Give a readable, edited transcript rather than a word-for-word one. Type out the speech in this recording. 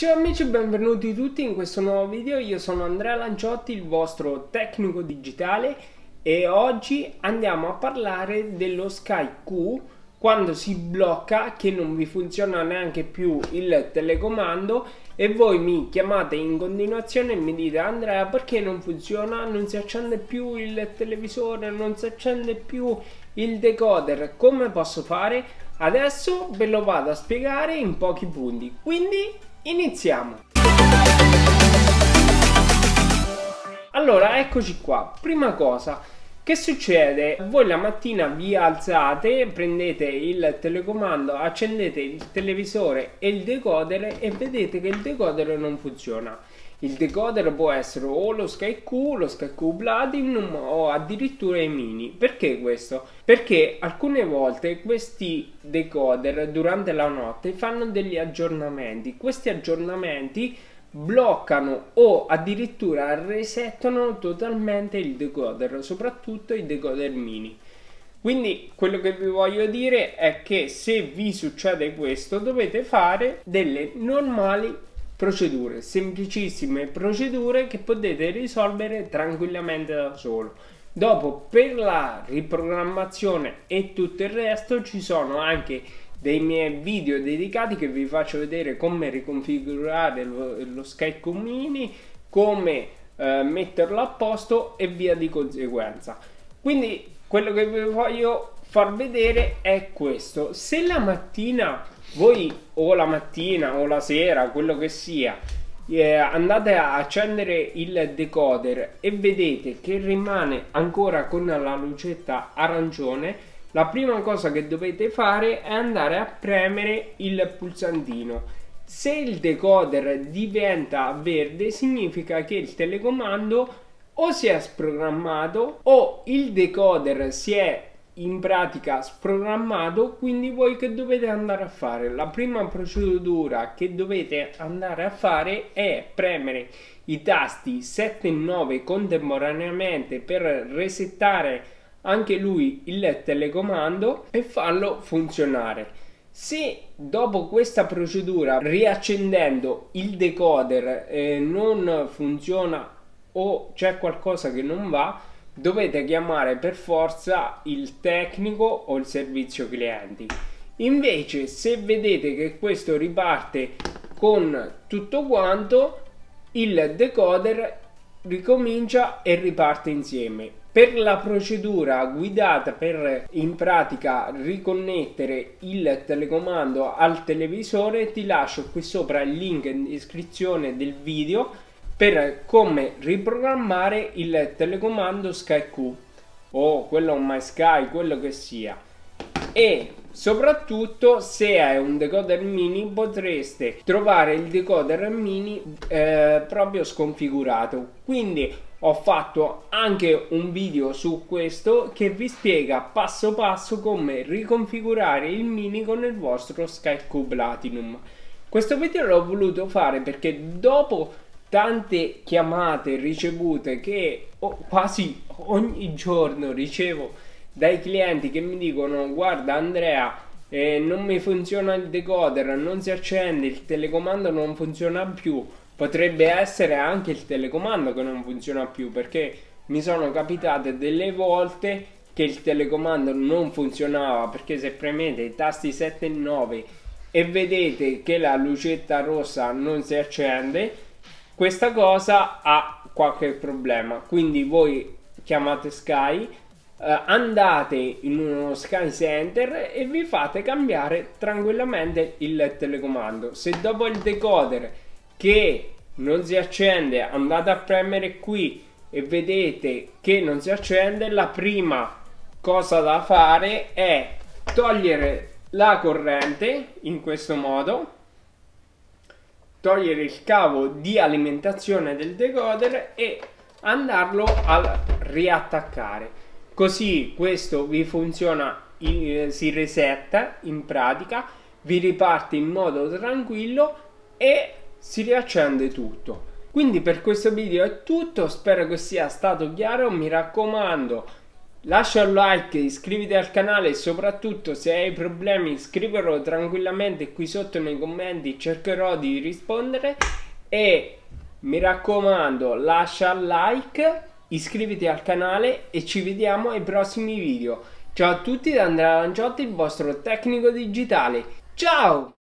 Ciao amici, benvenuti tutti in questo nuovo video. Io sono Andrea Lanciotti, il vostro tecnico digitale, e oggi andiamo a parlare dello SkyQ quando si blocca, che non vi funziona neanche più il telecomando e voi mi chiamate in continuazione e mi dite: Andrea, perché non funziona? Non si accende più il televisore, non si accende più il decoder, come posso fare? Adesso ve lo vado a spiegare in pochi punti, quindi iniziamo. Allora, eccoci qua. Prima cosa, che succede? Voi la mattina vi alzate, prendete il telecomando, accendete il televisore e il decoder e vedete che il decoder non funziona. Il decoder può essere o lo SkyQ, lo SkyQ Platinum o addirittura i mini. Perché questo? Perché alcune volte questi decoder durante la notte fanno degli aggiornamenti. Questi aggiornamenti bloccano o addirittura resettano totalmente il decoder, soprattutto i decoder mini. Quindi quello che vi voglio dire è che se vi succede questo dovete fare delle normali procedure, semplicissime procedure che potete risolvere tranquillamente da solo. Dopo, per la riprogrammazione e tutto il resto, ci sono anche dei miei video dedicati che vi faccio vedere come riconfigurare lo SkyQ mini, come metterlo a posto e via di conseguenza. Quindi quello che vi voglio far vedere è questo: se la mattina voi, o la mattina o la sera, quello che sia, andate a accendere il decoder e vedete che rimane ancora con la lucetta arancione, la prima cosa che dovete fare è andare a premere il pulsantino. Se il decoder diventa verde, significa che il telecomando o si è sprogrammato o il decoder si è in pratica sprogrammato. Quindi voi che dovete andare a fare? La prima procedura che dovete andare a fare è premere i tasti 7 e 9 contemporaneamente per resettare anche lui il telecomando e farlo funzionare. Se dopo questa procedura, riaccendendo il decoder, non funziona o c'è qualcosa che non va, dovete chiamare per forza il tecnico o il servizio clienti. Invece, se vedete che questo riparte con tutto quanto, il decoder ricomincia e riparte insieme. Per la procedura guidata per in pratica riconnettere il telecomando al televisore, ti lascio qui sopra il link in descrizione del video per come riprogrammare il telecomando SkyQ o quello MySky, quello che sia. E soprattutto, se è un decoder mini, potreste trovare il decoder mini proprio sconfigurato. Quindi ho fatto anche un video su questo che vi spiega passo passo come riconfigurare il mini con il vostro SkyQ Platinum. Questo video l'ho voluto fare perché dopo tante chiamate ricevute che quasi ogni giorno ricevo dai clienti che mi dicono: guarda Andrea, non mi funziona il decoder, non si accende, il telecomando non funziona più. Potrebbe essere anche il telecomando che non funziona più, perché mi sono capitate delle volte che il telecomando non funzionava, perché se premete i tasti 7 e 9 e vedete che la lucetta rossa non si accende, questa cosa ha qualche problema. Quindi voi chiamate Sky, andate in uno Sky Center e vi fate cambiare tranquillamente il telecomando. Se dopo il decoder che non si accende andate a premere qui e vedete che non si accende, la prima cosa da fare è togliere la corrente in questo modo, togliere il cavo di alimentazione del decoder e andarlo a riattaccare. Così questo vi funziona, si resetta in pratica, vi riparte in modo tranquillo e si riaccende tutto. Quindi per questo video è tutto, spero che sia stato chiaro. Mi raccomando, Lascia un like, iscriviti al canale e soprattutto se hai problemi scriverlo tranquillamente qui sotto nei commenti, cercherò di rispondere. E mi raccomando, lascia un like, iscriviti al canale e ci vediamo ai prossimi video. Ciao a tutti da Andrea Lanciotti, il vostro tecnico digitale. Ciao!